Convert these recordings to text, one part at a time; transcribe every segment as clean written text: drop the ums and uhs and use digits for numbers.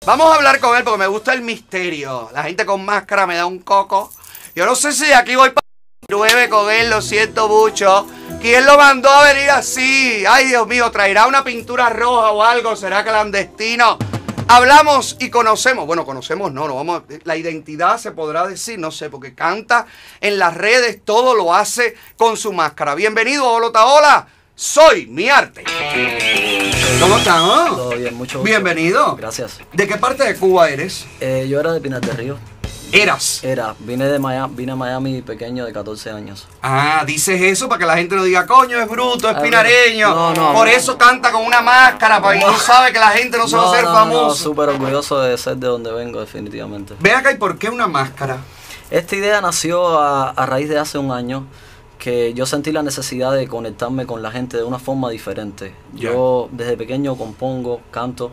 Vamos a hablar con él porque me gusta el misterio. La gente con máscara me da un coco. Yo no sé si de aquí voy para 9 con él, lo siento mucho. ¿Quién lo mandó a venir así? Ay, Dios mío, ¿traerá una pintura roja o algo? ¿Será clandestino? Hablamos y conocemos. Bueno, conocemos no vamos. La identidad se podrá decir, no sé, porque canta en las redes, todo lo hace con su máscara. Bienvenido a Olo Taola. Soy mi arte. ¿Cómo están? Todo bien, mucho gusto. Bienvenido. Gracias. ¿De qué parte de Cuba eres? Yo era de Pinar del Río. ¿Eras? Vine a Miami pequeño de 14 años. Ah, dices eso para que la gente no diga, coño, es bruto, es pinareño. No, por eso canta con una máscara, para que no sabe que la gente no se va a hacer famoso. No, súper orgulloso de ser de donde vengo, definitivamente. Ve acá, ¿y por qué una máscara? Esta idea nació a raíz de hace un año que yo sentí la necesidad de conectarme con la gente de una forma diferente. Yo desde pequeño compongo, canto.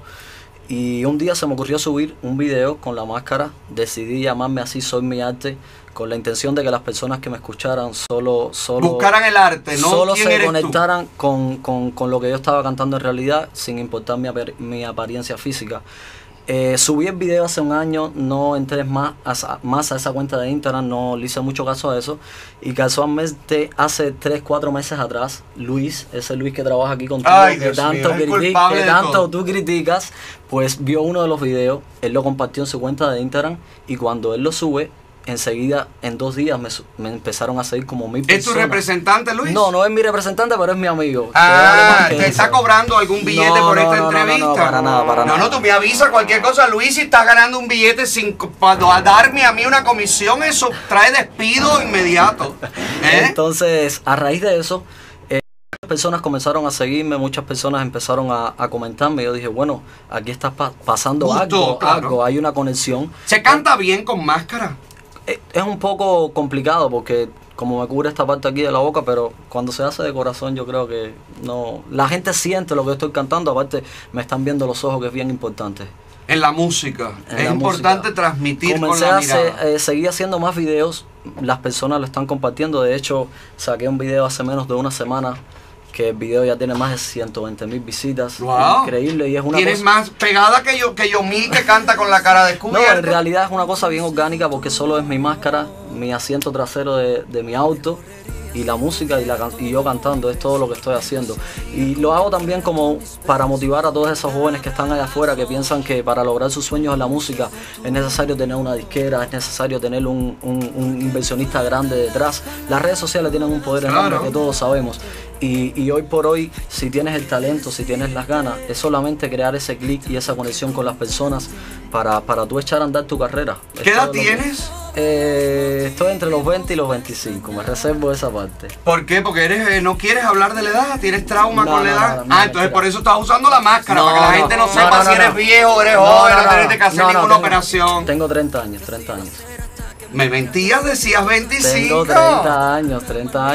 Y un día se me ocurrió subir un video con la máscara, decidí llamarme así Soy mi arte, con la intención de que las personas que me escucharan solo buscaran el arte, no solo quién se eres conectaran con lo que yo estaba cantando en realidad, sin importar mi apariencia física. Subí el video hace un año, no entré más a esa cuenta de Instagram, no le hice mucho caso a eso. Y casualmente hace 3, 4 meses atrás, Luis, ese Luis que trabaja aquí contigo, que tanto tú criticas, pues vio uno de los videos, él lo compartió en su cuenta de Instagram y cuando él lo sube, enseguida, en 2 días, me empezaron a seguir como 1000 personas. ¿Es tu representante, Luis? No es mi representante, pero es mi amigo. ¿Te está cobrando algún billete por esta entrevista? No, para nada. No, tú me avisas cualquier cosa, Luis, si estás ganando un billete sin darme a mí una comisión, eso trae despido inmediato. Entonces, a raíz de eso, muchas personas comenzaron a seguirme, muchas personas empezaron a comentarme. Yo dije, bueno, aquí está pasando algo, hay una conexión. ¿Se canta bien con máscara? Es un poco complicado porque como me cubre esta parte aquí de la boca, pero cuando se hace de corazón yo creo que no, la gente siente lo que yo estoy cantando, aparte me están viendo los ojos, que es bien importante. En la música, es importante transmitir con la mirada. Seguí haciendo más videos, las personas lo están compartiendo, de hecho saqué un video hace menos de una semana, que el video ya tiene más de 120,000 visitas. Wow. Increíble. Y es una ¿Tienes más pegada que Yomil, que canta con la cara descubierta? No, en realidad es una cosa bien orgánica porque solo es mi máscara, mi asiento trasero de mi auto y la música y yo cantando, es todo lo que estoy haciendo. Y lo hago también como para motivar a todos esos jóvenes que están allá afuera, que piensan que para lograr sus sueños en la música es necesario tener una disquera, es necesario tener un inversionista grande detrás. Las redes sociales tienen un poder enorme, que todos sabemos. Y hoy por hoy, si tienes el talento, si tienes las ganas, es solamente crear ese clic y esa conexión con las personas para tú echar a andar tu carrera. ¿Qué edad tienes? Estoy entre los 20 y los 25, me reservo esa parte. ¿Por qué? Porque no quieres hablar de la edad, tienes trauma con la edad. Entonces por eso estás usando la máscara, para que la gente no sepa si eres viejo o eres joven, no tienes que hacer ninguna operación. Tengo 30 años. Me mentías, decías 25. Tengo 30 años.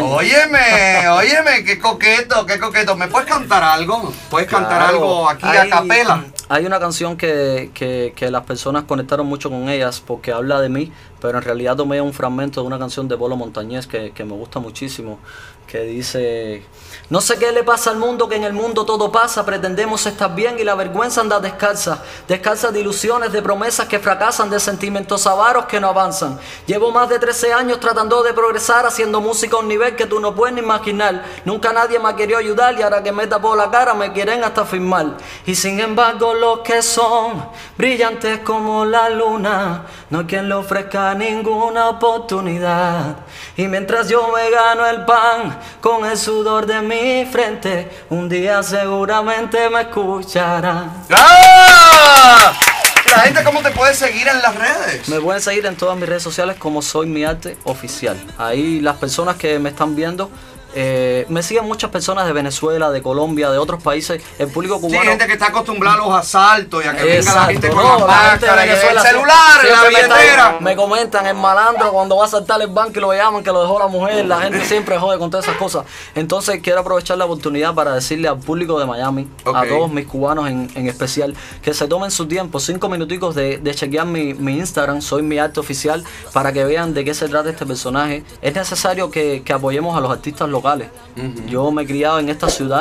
Óyeme, qué coqueto. ¿Me puedes cantar algo? ¿Puedes cantar algo aquí a capela? Hay una canción que las personas conectaron mucho con ellas porque habla de mí, pero en realidad tomé un fragmento de una canción de Polo Montañés que me gusta muchísimo, que dice: no sé qué le pasa al mundo, que en el mundo todo pasa, pretendemos estar bien y la vergüenza anda descalza de ilusiones, de promesas que fracasan, de sentimientos avaros que no avanzan. Llevo más de 13 años tratando de progresar, haciendo música a un nivel que tú no puedes ni imaginar. Nunca nadie me ha querido ayudar y ahora que me tapó la cara me quieren hasta firmar. Y sin embargo los que son brillantes como la luna, no hay quien le ofrezca ninguna oportunidad. Y mientras yo me gano el pan con el sudor de mi frente, un día seguramente me escucharán. ¡Ah! La gente, ¿cómo te puede seguir en las redes? Me pueden seguir en todas mis redes sociales como Soy Mi Arte Oficial. Ahí las personas que me están viendo, me siguen muchas personas de Venezuela, de Colombia, de otros países. El público cubano. Sí, gente que está acostumbrada a los asaltos y a que venga la gente con la máscara y el celular, la billetera. Me comentan, el malandro cuando va a saltar el banco y lo llaman que lo dejó la mujer. La gente siempre jode con todas esas cosas. Entonces quiero aprovechar la oportunidad para decirle al público de Miami, a todos mis cubanos en especial, que se tomen su tiempo, 5 minuticos de chequear mi Instagram, Soy Mi Arte Oficial, para que vean de qué se trata este personaje. Es necesario que apoyemos a los artistas locales. Yo me he criado en esta ciudad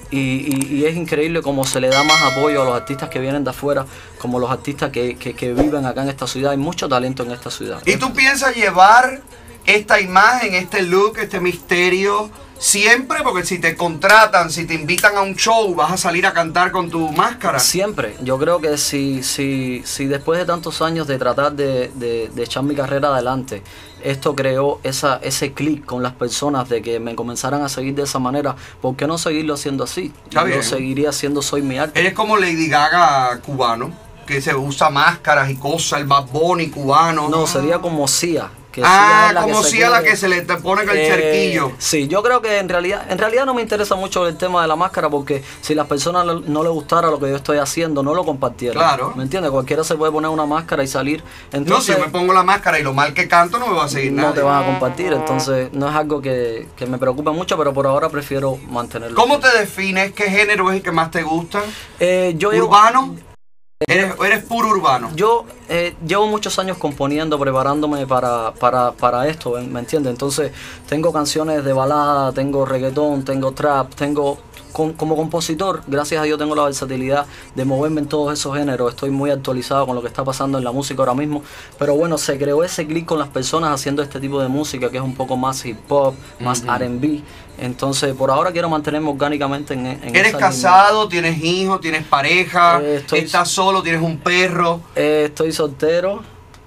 y es increíble cómo se le da más apoyo a los artistas que vienen de afuera, como los artistas que viven acá en esta ciudad. Hay mucho talento en esta ciudad. ¿Y tú piensas llevar esta imagen, este look, este misterio siempre? Porque si te contratan, si te invitan a un show, vas a salir a cantar con tu máscara. Siempre. Yo creo que si después de tantos años de tratar de echar mi carrera adelante, esto creó ese clic con las personas de que me comenzaran a seguir de esa manera, ¿por qué no seguirlo haciendo así? Yo seguiría haciendo Soy Mi Arte. Eres como Lady Gaga cubano, que se usa máscaras y cosas, el Bad Bunny cubano. No, sería como Sia. Como Sia, la que se le pone con el cerquillo. Sí, yo creo que en realidad no me interesa mucho el tema de la máscara, porque si las personas no les gustara lo que yo estoy haciendo, no lo compartieran. Claro. ¿Me entiendes? Cualquiera se puede poner una máscara y salir. Entonces, no, si yo me pongo la máscara y lo mal que canto, no me va a seguir nadie. No te van a compartir, entonces no es algo que me preocupe mucho, pero por ahora prefiero mantenerlo. ¿Cómo te defines? ¿Qué género es el que más te gusta? ¿Urbano? ¿Eres puro urbano? Yo llevo muchos años componiendo, preparándome para esto, ¿me entiendes? Entonces tengo canciones de balada, tengo reggaetón, tengo trap, como compositor, gracias a Dios tengo la versatilidad de moverme en todos esos géneros. Estoy muy actualizado con lo que está pasando en la música ahora mismo. Pero bueno, se creó ese clic con las personas haciendo este tipo de música, que es un poco más hip hop, más R&B. Entonces, por ahora quiero mantenerme orgánicamente en ¿Eres casado? ¿Tienes hijos? ¿Tienes pareja? ¿Estás solo? ¿Tienes un perro? Estoy soltero,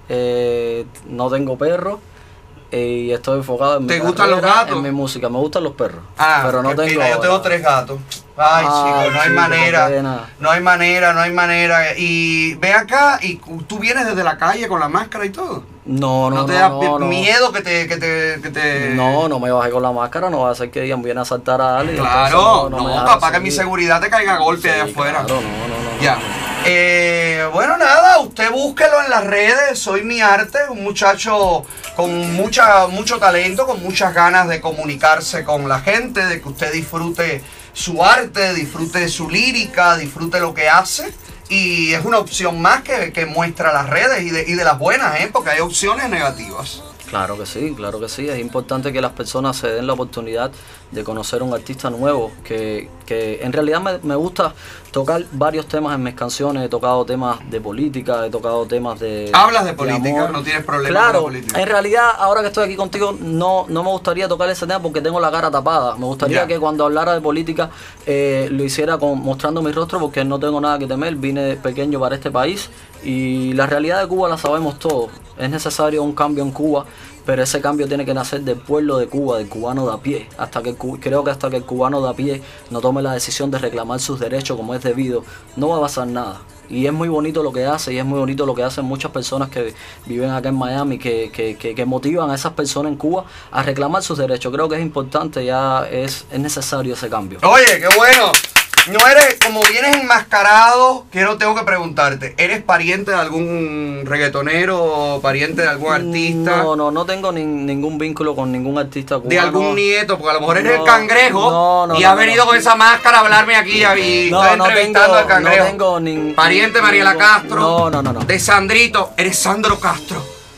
no tengo perro. Y estoy enfocado en ¿Te gustan los gatos? En mi música. Me gustan los perros. Pero no tengo. Yo tengo 3 gatos. Ay, chico, no hay manera. No hay manera. Y ve acá, y tú vienes desde la calle con la máscara y todo. ¿No te da miedo que te... No me bajé con la máscara, no va a ser que digan viene a saltar a alguien. Claro, no, papá, que mi seguridad te caiga a golpe allá afuera. Claro, no. Ya. Bueno, nada, usted búsquelo en las redes, Soy Mi Arte, un muchacho con mucho talento, con muchas ganas de comunicarse con la gente, de que usted disfrute su arte, disfrute su lírica, disfrute lo que hace. Y es una opción más que muestra las redes y de las buenas, porque hay opciones negativas. Claro que sí. Es importante que las personas se den la oportunidad de conocer un artista nuevo, que en realidad me gusta tocar varios temas en mis canciones. He tocado temas de política, he tocado temas de... ¿Hablas de política? ¿No tienes problema con la política? En realidad, ahora que estoy aquí contigo, no me gustaría tocar ese tema porque tengo la cara tapada. Me gustaría que cuando hablara de política lo hiciera mostrando mi rostro, porque no tengo nada que temer. Vine pequeño para este país y la realidad de Cuba la sabemos todos. Es necesario un cambio en Cuba, pero ese cambio tiene que nacer del pueblo de Cuba, del cubano de a pie. Creo que hasta que el cubano de a pie no tome la decisión de reclamar sus derechos como es debido, no va a pasar nada. Y es muy bonito lo que hace, y es muy bonito lo que hacen muchas personas que viven acá en Miami, que motivan a esas personas en Cuba a reclamar sus derechos. Creo que es importante, ya es necesario ese cambio. Oye, qué bueno. No eres, como vienes enmascarado, tengo que preguntarte, ¿eres pariente de algún reggaetonero o pariente de algún artista? No tengo ningún vínculo con ningún artista cubano. ¿De algún nieto? Porque a lo mejor eres el Cangrejo y has venido con esa máscara a hablarme aquí y estoy entrevistando al Cangrejo. No tengo pariente de Mariela Castro. No. De Sandrito, eres Sandro Castro.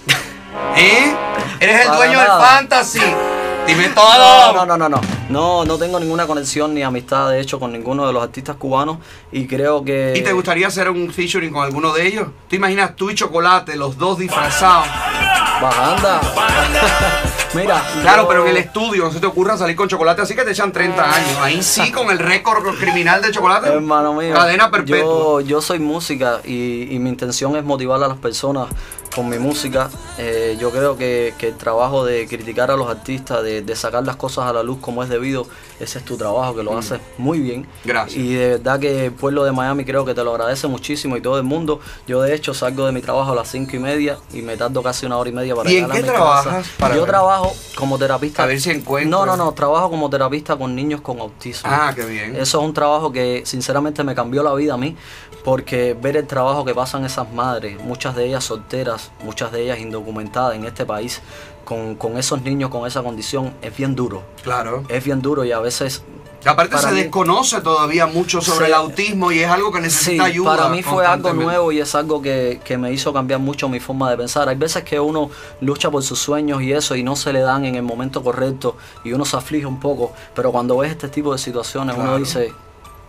Eres el dueño del Fantasy. Dime todo. No tengo ninguna conexión ni amistad, de hecho, con ninguno de los artistas cubanos, y creo que... ¿Y te gustaría hacer un featuring con alguno de ellos? ¿Te imaginas tú y Chocolate, los dos disfrazados? Bajanda. Mira, claro, pero en el estudio no se te ocurra salir con Chocolate, así que te echan 30 años. Ahí sí, con el récord criminal de Chocolate. Hermano mío. Cadena perpetua. Yo soy música y mi intención es motivar a las personas con mi música. Yo creo que el trabajo de criticar a los artistas, de sacar las cosas a la luz como es debido, ese es tu trabajo, que lo haces muy bien. Gracias. Y de verdad que el pueblo de Miami creo que te lo agradece muchísimo, y todo el mundo. Yo de hecho salgo de mi trabajo a las 5:30 y me tardo casi 1 hora y media para llegar a mi casa. ¿Y en qué trabajas? Yo trabajo como terapista. A ver si encuentro. No, trabajo como terapista con niños con autismo. Ah, qué bien. Eso es un trabajo que sinceramente me cambió la vida a mí, porque ver el trabajo que pasan esas madres, muchas de ellas solteras, muchas de ellas indocumentadas en este país, con esos niños con esa condición, es bien duro. Claro. Es bien duro, y a veces... Aparte se desconoce todavía mucho sobre el autismo, y es algo que necesita ayuda. Para mí fue algo nuevo, y es algo que me hizo cambiar mucho mi forma de pensar. Hay veces que uno lucha por sus sueños y eso, y no se le dan en el momento correcto, y uno se aflige un poco, pero cuando ves este tipo de situaciones, uno dice...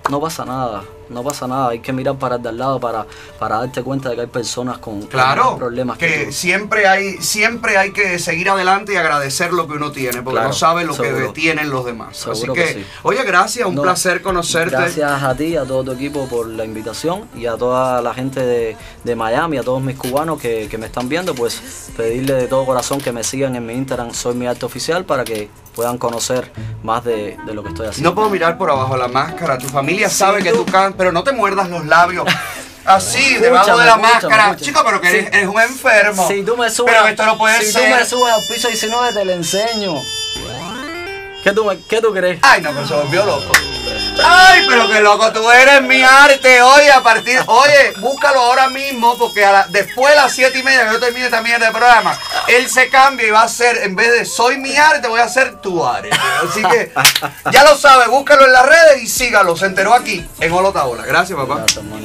no pasa nada. No pasa nada, hay que mirar para el de al lado para darte cuenta de que hay personas con Claro, problemas que siempre hay que seguir adelante y agradecer lo que uno tiene, porque Claro, no sabe lo seguro. que tienen los demás. Seguro Así que, sí. oye, gracias, un placer conocerte. Gracias a ti, a todo tu equipo por la invitación y a toda la gente de Miami, a todos mis cubanos que me están viendo, pues pedirle de todo corazón que me sigan en mi Instagram, Soy Mi Arte Oficial, para que puedan conocer más de lo que estoy haciendo. No puedo mirar por abajo la máscara, tu familia sabe que tú cantas, pero no te muerdas los labios. Así, debajo de la máscara. Chico, pero que eres un enfermo. Si tú me subes, pero esto no puede si ser. tú me subes al piso 19 te lo enseño. ¿Qué tú crees? Ay, no, pero se volvió loco. Ay, pero qué loco, tú eres mi arte. Oye, búscalo ahora mismo, porque después de las 7:30 que yo termine esta mierda de programa, él se cambia y va a ser, en vez de Soy Mi Arte, voy a ser Tu Arte. Así que, ya lo sabes, búscalo en las redes y sígalo. Se enteró aquí, en Olotaola. Gracias, papá. Gracias, hermano.